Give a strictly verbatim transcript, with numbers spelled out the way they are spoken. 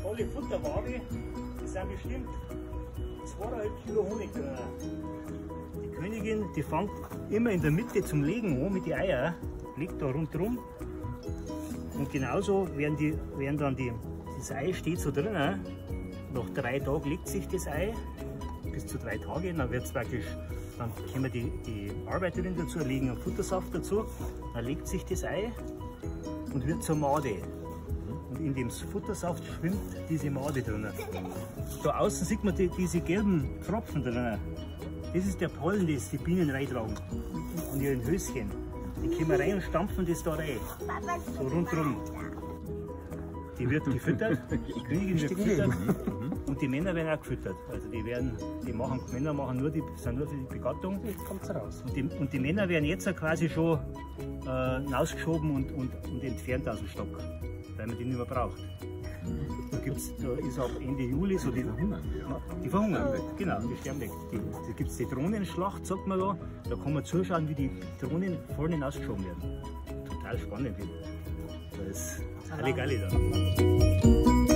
volle Futterwaage, das sind bestimmt zweieinhalb Kilo Honig drin. Die Königin, die fängt immer in der Mitte zum Legen an mit den Eiern, legt da rundherum. Und genauso werden, die, werden dann die, das Ei steht so drin. Nach drei Tagen legt sich das Ei, bis zu drei Tage, dann wird es praktisch, dann kommen die, die Arbeiterin dazu, legen einen Futtersaft dazu, dann legt sich das Ei und wird zur Made. Und in dem Futtersaft schwimmt diese Made drin. Da außen sieht man die, diese gelben Tropfen drin. Das ist der Pollen, das die Bienen reintragen an ihren Höschen. Die kommen rein und stampfen das da rein, so rundherum. Die wird gefüttert, die Königin wird gefüttert und die Männer werden auch gefüttert. Also die werden, die machen, Männer machen nur die, sind nur für die Begattung. Jetzt kommt's raus. Und die, und die Männer werden jetzt quasi schon äh, rausgeschoben und, und, und entfernt aus dem Stock, weil man die nicht mehr braucht. Da, gibt's, da ist ab Ende Juli so die verhungern. Die verhungern, genau, die sterben weg. Die, da gibt es die Drohnenschlacht, sagt man da. Da kann man zuschauen, wie die Drohnen vorne hinausgeschoben werden. Total spannend. Das ist eine geile da.